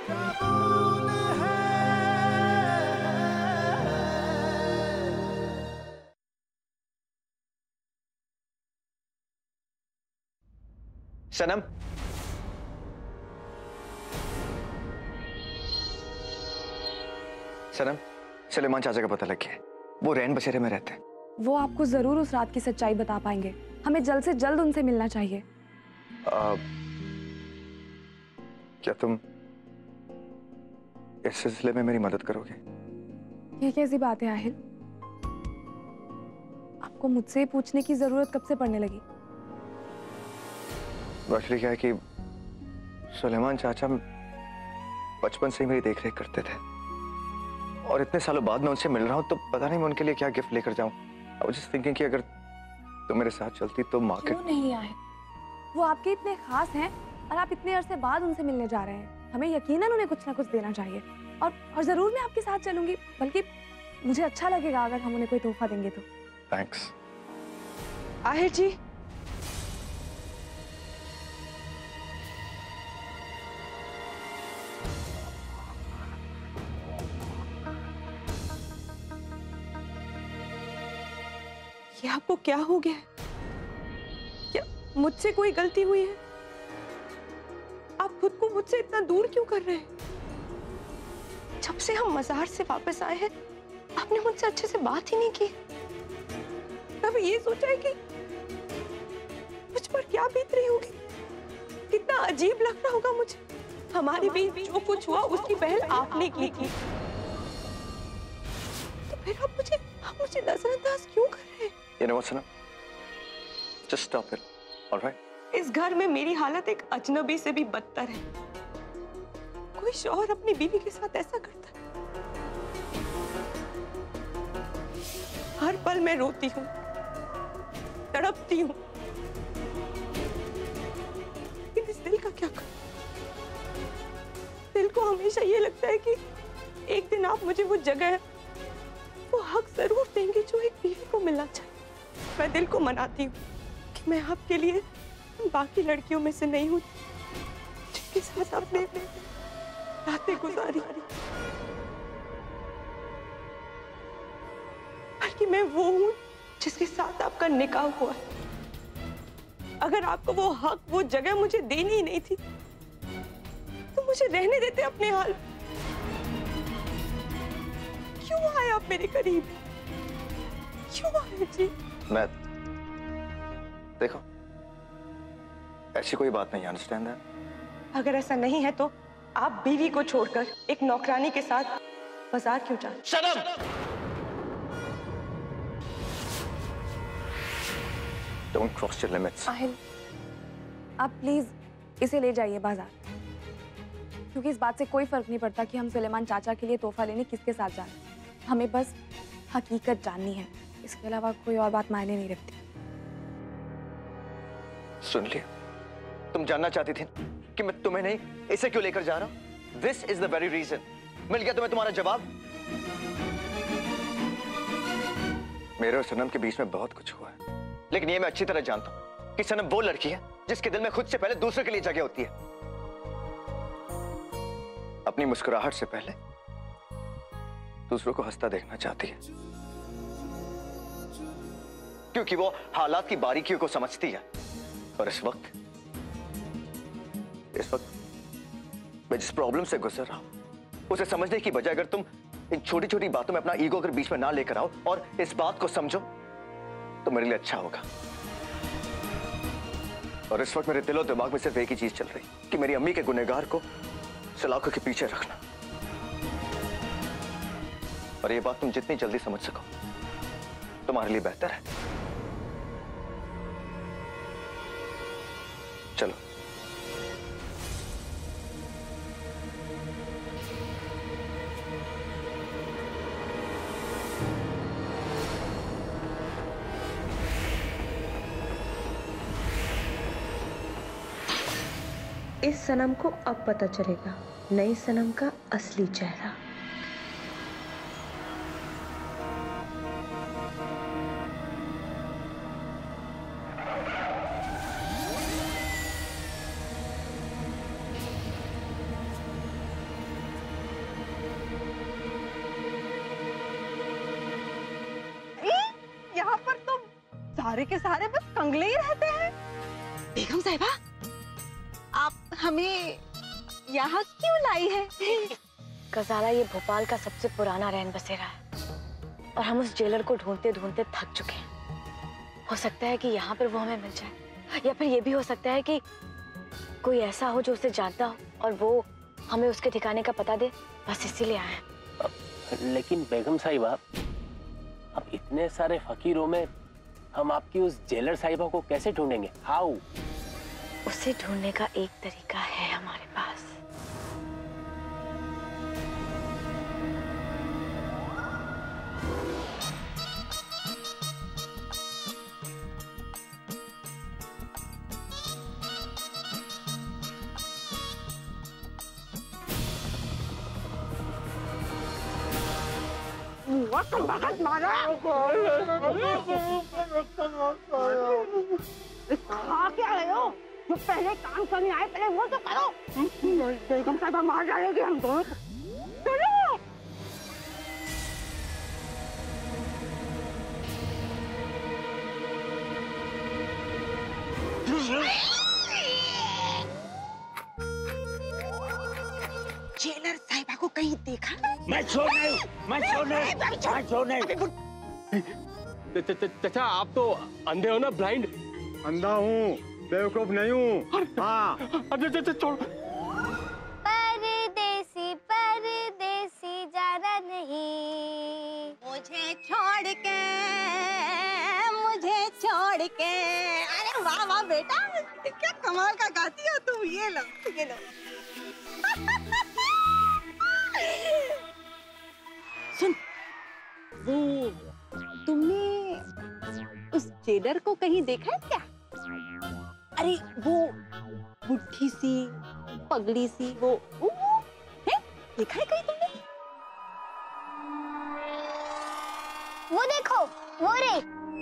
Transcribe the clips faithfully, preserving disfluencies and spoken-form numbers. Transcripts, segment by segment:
सनम, सनम, सुलेमान चाचा का पता लग गया। वो रैन बसेरे में रहते हैं। वो आपको जरूर उस रात की सच्चाई बता पाएंगे। हमें जल्द से जल्द उनसे मिलना चाहिए। आ, क्या तुम इस सिलसिले में मेरी मदद करोगे? ये कैसी बात है आहिल? आपको मुझसे पूछने की जरूरत कब से पड़ने लगी? एक्चुअली क्या है कि सुलेमान चाचा बचपन से ही मेरी देख रेख करते थे और इतने सालों बाद मैं उनसे मिल रहा हूँ तो पता नहीं मैं उनके लिए क्या गिफ्ट लेकर जाऊं। आई वाज जस्ट थिंकिंग कि अगर तुम मेरे साथ चलती तो मार्केट। क्यों नहीं आए? वो आपके इतने खास हैं और आप इतने अरसे बाद उनसे मिलने जा रहे हैं। हमें यकीनन उन्हें कुछ ना कुछ देना चाहिए और और जरूर मैं आपके साथ चलूंगी। बल्कि मुझे अच्छा लगेगा अगर हम उन्हें कोई तोहफा देंगे तो। थैंक्स। आहिर जी, ये आपको क्या हो गया है? क्या मुझसे कोई गलती हुई है? आप खुद को मुझसे इतना दूर क्यों कर रहे हैं? जब से हम मजार से वापस आए हैं आपने मुझसे अच्छे से बात ही नहीं की। कभी ये सोचा है कि मुझ पर क्या बीत रही होगी? कितना अजीब लग रहा होगा मुझे। हमारे बीच जो कुछ हुआ उसकी पहल आपने की थी, तो फिर आप मुझे आप मुझे नजरअंदाज क्यों कर रहे हैं? You know what, Sanam? Just stop it, all right? इस घर में मेरी हालत एक अजनबी से भी बदतर है। कोई शौहर अपनी बीवी के साथ ऐसा करता है? हर पल मैं रोती हूँ, तड़पती हूँ, लेकिन इस दिल का क्या करूं? दिल को हमेशा ये लगता है कि एक दिन आप मुझे वो जगह, वो हक जरूर देंगे जो एक बीवी को मिलना चाहिए। मैं दिल को मनाती हूँ कि मैं आपके लिए बाकी लड़कियों में से नहीं हूँ जिनके साथ आपने रातें गुजारी, बल्कि मैं वो हूँ जिसके साथ आपका निकाह हुआ है। अगर आपको वो हक, वो जगह मुझे देनी ही नहीं थी तो मुझे रहने देते अपने हाल। क्यों आए आप मेरे करीब? क्यों आए जी? मैं देखो, ऐसी कोई बात नहीं, अंडरस्टैंड दैट? अगर ऐसा नहीं है तो आप बीवी को छोड़कर एक नौकरानी के साथ बाजार क्यों जाते? Shut up! Don't cross your limits. Aahil, आप प्लीज इसे ले जाइए बाजार, क्योंकि इस बात से कोई फर्क नहीं पड़ता कि हम सुलेमान चाचा के लिए तोहफा लेने किसके साथ जा रहे हैं। हमें बस हकीकत जाननी है, इसके अलावा कोई और बात मायने नहीं रखती। सुन लिया? तुम जानना चाहती थी कि मैं तुम्हें नहीं, इसे क्यों लेकर जा रहा हूं? This is the very reason. मिल गया तुम्हें तुम्हारा जवाब? मेरे और सनम के बीच में बहुत कुछ हुआ है, लेकिन ये मैं अच्छी तरह जानता हूं कि सनम वो लड़की है जिसके दिल में खुद से पहले दूसरे के लिए जगह होती है। अपनी मुस्कुराहट से पहले दूसरों को हंसता देखना चाहती है, क्योंकि वो हालात की बारीकियों को समझती है। और इस वक्त इस वक्त मैं जिस प्रॉब्लम से गुजर रहा हूं उसे समझने की बजाय अगर तुम इन छोटी छोटी बातों में अपना ईगो अगर बीच में ना लेकर आओ और इस बात को समझो तो मेरे लिए अच्छा होगा। और इस वक्त मेरे दिलो दिमाग में सिर्फ एक ही चीज चल रही कि मेरी अम्मी के गुनहगार को सलाखों के पीछे रखना। और ये बात तुम जितनी जल्दी समझ सको तुम्हारे लिए बेहतर है। चलो। इस सनम को अब पता चलेगा नई सनम का असली चेहरा। सहारे के सहारे बस कंगले ही रहते हैं। बेगम साहिबा, आप हमें यहाँ क्यों लाई है? गजाला, ये भोपाल का सबसे पुराना रैन बसेरा है और हम उस जेलर को ढूंढते ढूंढते थक चुके हैं। हो सकता है कि यहाँ पर वो हमें मिल जाए, या फिर ये भी हो सकता है कि कोई ऐसा हो जो उसे जानता हो और वो हमें उसके ठिकाने का पता दे। बस इसीलिए आए हैं। लेकिन बेगम साहिबा, अब इतने सारे फकीरों में हम आपकी उस जेलर साहिबा को कैसे ढूंढेंगे? हाउ? उसे ढूंढने का एक तरीका है हमारे पास। बहुत मारा। खा क्या रहे हो? जो पहले काम करने आए पहले वो तो करो। बेगम साहिबा मार डालेंगे हम दोनों। चलो। जेलर साहिबा को कहीं देखा? मैं छोड़ नहीं, मैं छोड़ नहीं, मैं छोड़ नहीं। चाचा, आप तो अंधे हो ना, ब्लाइंड? अंधा हूँ, बेवकूफ नहीं हूँ। हाँ। अच्छा, छोड़। परदेसी परदेसी जाना नहीं, मुझे छोड़ के, मुझे छोड़ के। अरे वाह वाह बेटा, क्या कमाल का गाती हो तुम। ये लो, ये लो। सुन, वो तुमने उस जेलर को कहीं देखा है क्या? अरे वो बुढ़ी सी, पगड़ी सी, वो वो है? देखा है कहीं तुमने? वो देखो, वो रे।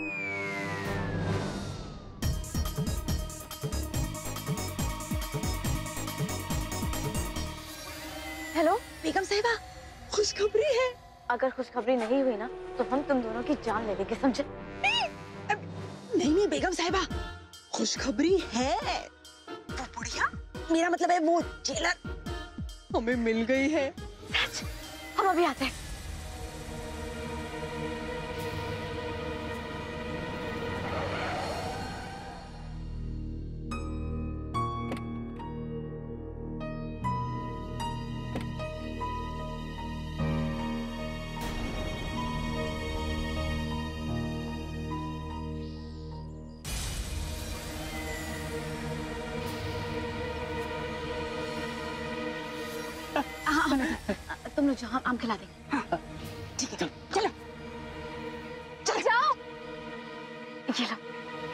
हेलो बेगम साहिबा, खुशखबरी है। अगर खुशखबरी नहीं हुई ना तो हम तुम दोनों की जान ले लेंगे, समझे? नहीं नहीं बेगम साहिबा, खुशखबरी है। वो बुढ़िया, मेरा मतलब है वो जेलर, हमें मिल गई है। सच? हम अभी आते हैं। तुम लोग जाओ, आम खिला देंगे। हाँ, ठीक है, चलो चल जाओ। ये लो।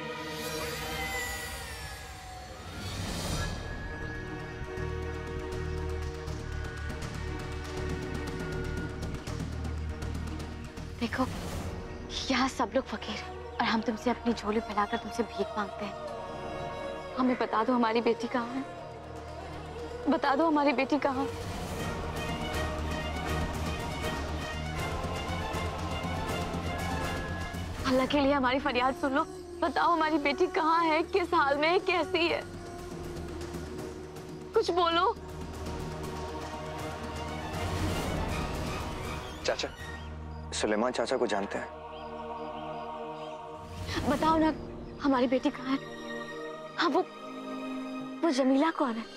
देखो, यहाँ सब लोग फकीर हैं और हम तुमसे अपनी झोली फैलाकर तुमसे भीख मांगते हैं। हमें बता दो हमारी बेटी कहाँ है, बता दो हमारी बेटी कहाँ है। अल्लाह के लिए हमारी फरियाद सुन लो, बताओ हमारी बेटी कहाँ है, किस हाल में है, कैसी है, कुछ बोलो। चाचा, सुलेमान चाचा को जानते हैं? बताओ ना हमारी बेटी कहाँ है। हाँ, वो वो जमीला कौन है?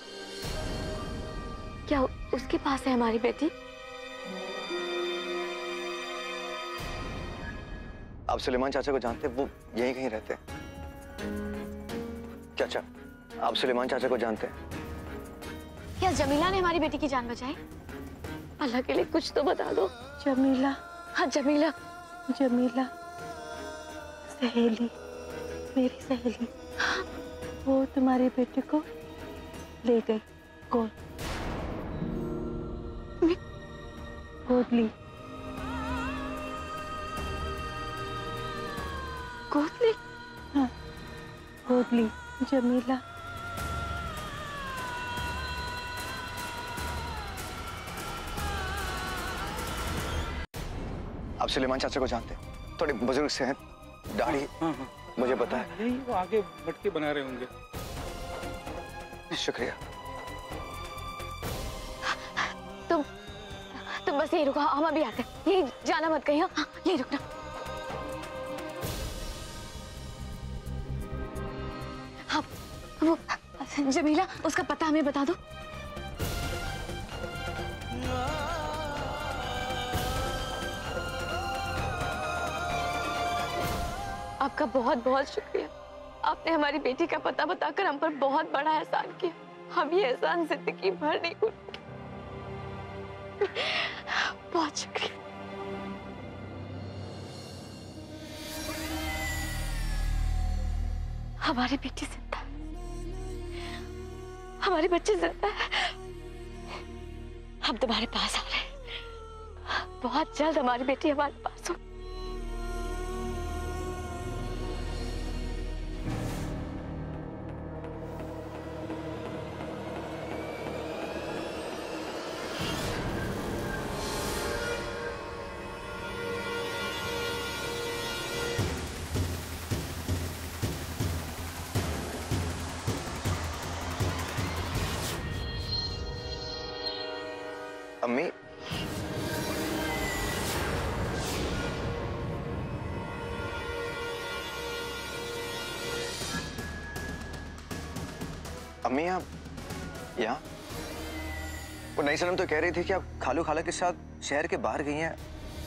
क्या उसके पास है हमारी बेटी? आप सुलेमान चाचा को जानते हैं? वो यहीं कहीं रहते हैं। चाचा, आप सुलेमान चाचा को जानते हैं? क्या जमीला ने हमारी बेटी की जान बचाई? अल्लाह के लिए कुछ तो बता दो। जमीला, हाँ जमीला। जमीला सहेली, मेरी सहेली, वो तुम्हारी बेटी को ले गई, गोद गोद ली। गोद ली? हाँ, गोद ली जमीला। आप सुलेमान चाचा को जानते हैं? थोड़े बुजुर्ग से हैं, दाढ़ी, मुझे पता है। यही वो आगे मटके बना रहे होंगे। शुक्रिया। तुम तुम बस यही रुको, हम अभी आते हैं। यही जाना मत कहीं। हाँ, यही रुकना। हाँ, वो जमीला, उसका पता हमें बता दो। आपका बहुत बहुत शुक्रिया। आपने हमारी बेटी का पता बताकर हम पर बहुत बड़ा एहसान किया। हम ये एहसान जिंदगी भर नहीं भूलेंगे। बहुत शुक्रिया। हमारी बेटी जिंदा है, हमारे बच्चे जिंदा है। हम तुम्हारे पास आ रहे हैं। बहुत जल्द हमारी बेटी हमारे पास हो। अम्मी, अम्मी आप यहाँ? वो नई सनम तो कह रही थी कि आप खालू खाला के साथ शहर के बाहर गई हैं।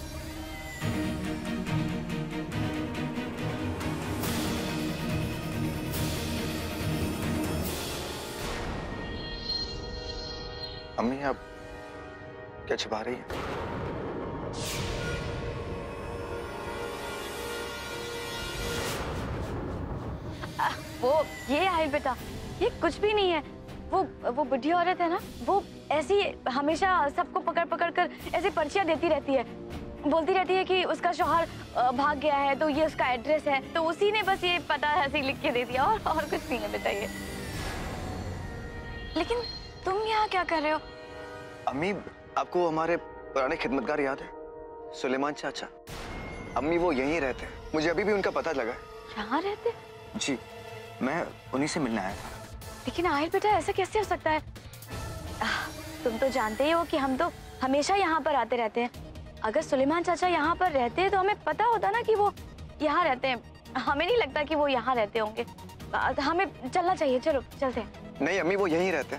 अम्मी आप क्या छुपा रही हैं? वो ये आयल बेटा, ये कुछ भी नहीं है। वो वो बुढ़ी औरत है ना, वो ऐसी हमेशा सबको पकड़ पकड़ कर ऐसे पर्चियां देती रहती है। बोलती रहती है कि उसका शौहर भाग गया है तो ये उसका एड्रेस है, तो उसी ने बस ये पता ऐसे लिख के दे दिया, और और कुछ नहीं है बेटा ये। लेकिन तुम यहाँ क्या कर रहे हो? अम्मी, आपको हमारे पुराने खिदमतगार याद है, सुलेमान चाचा? अम्मी वो यहीं रहते हैं, मुझे अभी भी उनका पता लगा है। यहाँ रहते? जी, मैं उन्हीं से मिलने आया था। लेकिन आहिल बेटा ऐसा कैसे हो सकता है? आह, तुम तो जानते ही हो कि हम तो हमेशा यहाँ पर आते रहते हैं। अगर सुलेमान चाचा यहाँ पर रहते हैं तो हमें पता होता ना कि वो यहाँ रहते हैं। हमें नहीं लगता कि वो यहाँ रहते होंगे। हमें चलना चाहिए, चलो चलते हैं। नहीं अम्मी, वो यहीं रहते हैं।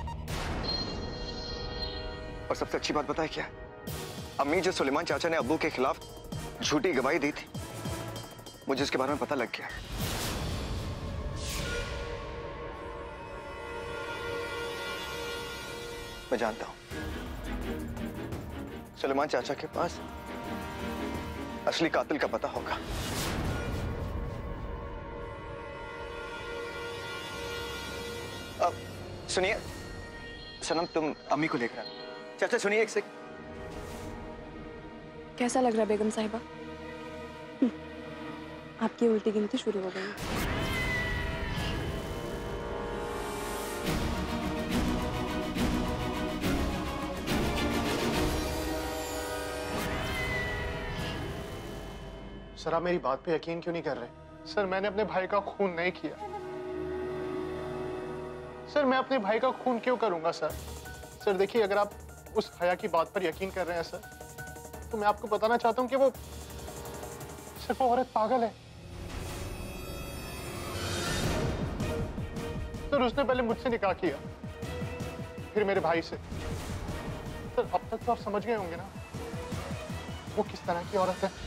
और सबसे अच्छी बात पता है क्या? अम्मी, जो सुलेमान चाचा ने अब्बू के खिलाफ झूठी गवाही दी थी, मुझे उसके बारे में पता लग गया। मैं जानता हूं सुलेमान चाचा के पास असली कातिल का पता होगा। अब सुनिए सनम, तुम अम्मी को लेकर आ। चाचा सुनिए एक सेकंड। कैसा लग रहा है बेगम साहिबा? आपकी उल्टी गिनती शुरू हो गई। सर आप मेरी बात पे यकीन क्यों नहीं कर रहे? सर मैंने अपने भाई का खून नहीं किया। सर मैं अपने भाई का खून क्यों करूंगा सर? सर देखिए, अगर आप उस हया की बात पर यकीन कर रहे हैं सर, तो मैं आपको बताना चाहता हूं कि वो सिर्फ वो औरत पागल है। सर उसने पहले मुझसे निकाह किया, फिर मेरे भाई से। सर अब तक तो आप समझ गए होंगे ना वो किस तरह की औरत है।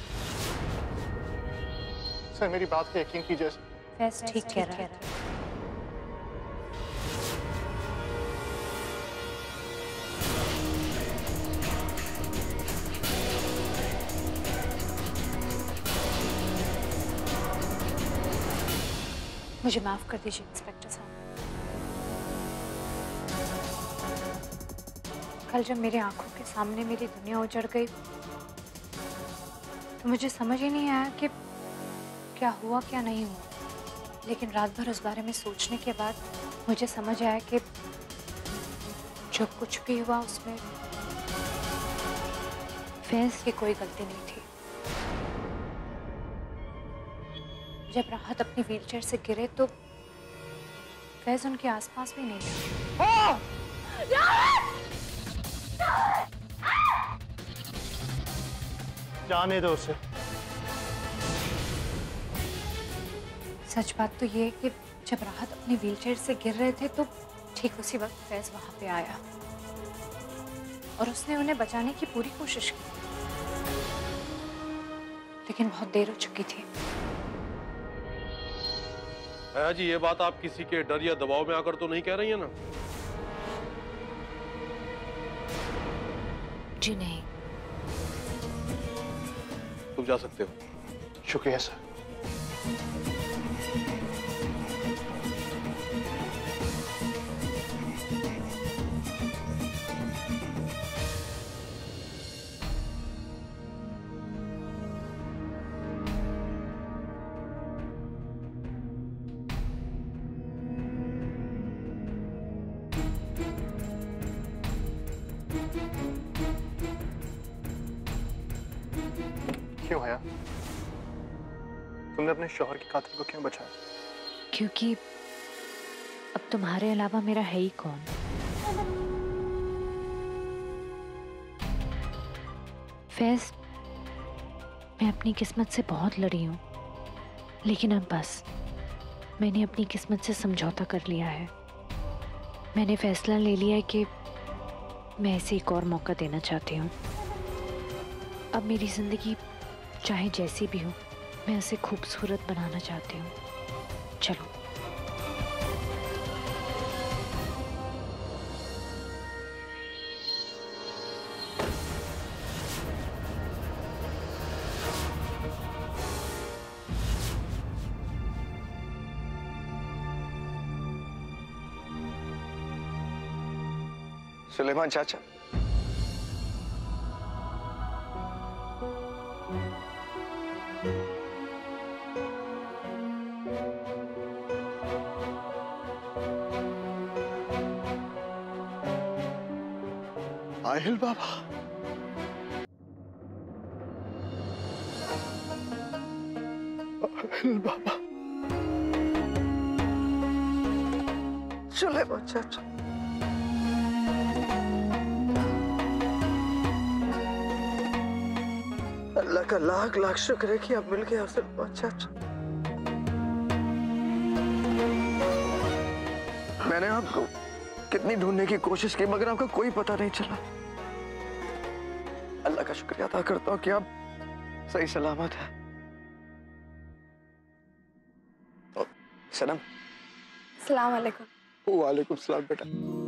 सर मेरी बात पे यकीन कीजिए। फैज ठीक कह रहा है। मुझे माफ कर दीजिए इंस्पेक्टर साहब। कल जब मेरी आंखों के सामने मेरी दुनिया उजड़ गई तो मुझे समझ ही नहीं आया कि क्या हुआ क्या नहीं हुआ। लेकिन रात भर उस बारे में सोचने के बाद मुझे समझ आया कि जो कुछ भी हुआ उसमें फैज की कोई गलती नहीं थी। जब राहत अपनी व्हीलचेयर से गिरे तो फैज उनके आसपास भी नहीं था। जाने दो उसे। सच बात तो ये है कि जब राहत अपनी व्हीलचेयर से गिर रहे थे तो ठीक उसी वक्त फैज वहां पे आया और उसने उन्हें बचाने की पूरी कोशिश की, लेकिन बहुत देर हो चुकी थी। भैया जी, ये बात आप किसी के डर या दबाव में आकर तो नहीं कह रही है ना? जी नहीं। तुम जा सकते हो। शुक्रिया सर। क्यों है? तुमने अपने शौहर के कातिल को क्यों बचाया? क्योंकि अब तुम्हारे अलावा मेरा है ही कौन। फैज, मैं अपनी किस्मत से बहुत लड़ी हूं, लेकिन अब बस मैंने अपनी किस्मत से समझौता कर लिया है। मैंने फैसला ले लिया है कि मैं इसे एक और मौका देना चाहती हूँ। अब मेरी जिंदगी चाहे जैसी भी हो, मैं उसे खूबसूरत बनाना चाहती हूँ। चलो। सुलेमान चाचा, आहिल बाबा, आहिल बाबा, सुलेमान चाचा, अल्लाह का लाख लाख शुक्र है कि आप मिल गए सुलेमान चाचा। मैंने आपको कितनी ढूंढने की कोशिश की मगर आपका कोई पता नहीं चला। अल्लाह का शुक्रिया अदा करता हूँ कि आप सही सलामत हैं। सनम, अस्सलाम वालेकुम। वालेकुम सलाम बेटा।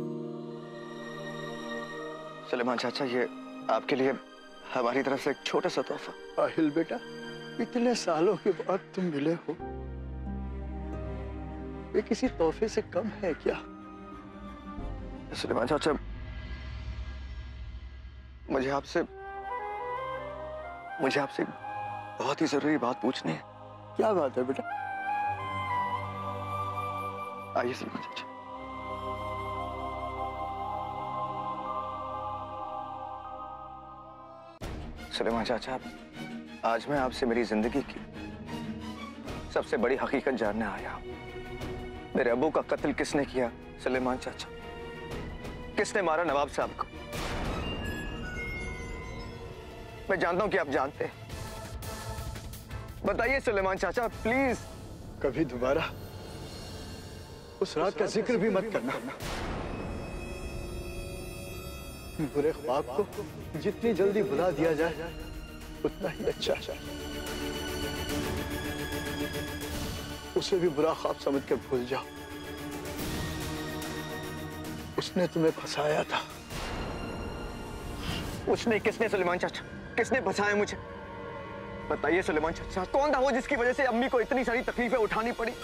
सुलेमान चाचा, ये आपके लिए हमारी तरफ से एक छोटा सा तोहफा। आहिल बेटा, इतने सालों के बाद तुम मिले हो, ये किसी तोहफे से कम है क्या? सुलेमान चाचा, मुझे आपसे मुझे आपसे बहुत ही जरूरी बात पूछनी है। क्या बात है बेटा? आइए सुलेमान चाचा। सुलेमान चाचा, आज मैं आपसे मेरी जिंदगी की सबसे बड़ी हकीकत जानने आया हूं। मेरे अबू का कत्ल किसने किया सुलेमान चाचा? किसने मारा नवाब साहब को? मैं जानता हूं कि आप जानते हैं। बताइए सुलेमान चाचा, प्लीज। कभी दोबारा उस रात का जिक्र भी मत करना। बुरे ख्वाब को जितनी जल्दी भुला दिया जाए उतना ही अच्छा है। उसे भी बुरा ख्वाब समझकर भूल जाओ। उसने तुम्हें फंसाया था। उसने? किसने सुलेमान चाचा? किसने फंसाया मुझे? बताइए सुलेमान चाचा, कौन था वो जिसकी वजह से अम्मी को इतनी सारी तकलीफें उठानी पड़ी?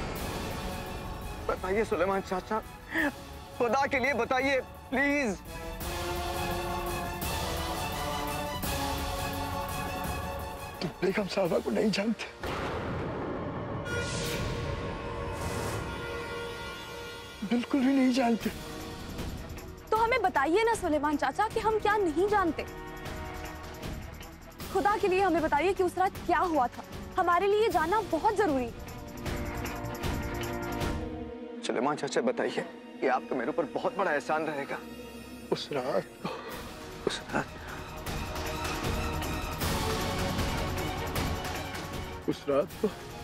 बताइए सुलेमान चाचा, खुदा के लिए बताइए प्लीज। तुम बेगम साहबा को नहीं जानते। बिल्कुल भी नहीं जानते। तो हमें बताइए ना सुलेमान चाचा कि हम क्या नहीं जानते। खुदा के लिए हमें बताइए कि उस रात क्या हुआ था। हमारे लिए ये जानना बहुत जरूरी। सुलेमान चाचा बताइए, ये आपका मेरे ऊपर बहुत बड़ा एहसान रहेगा। उस रात को उस रात उस रात को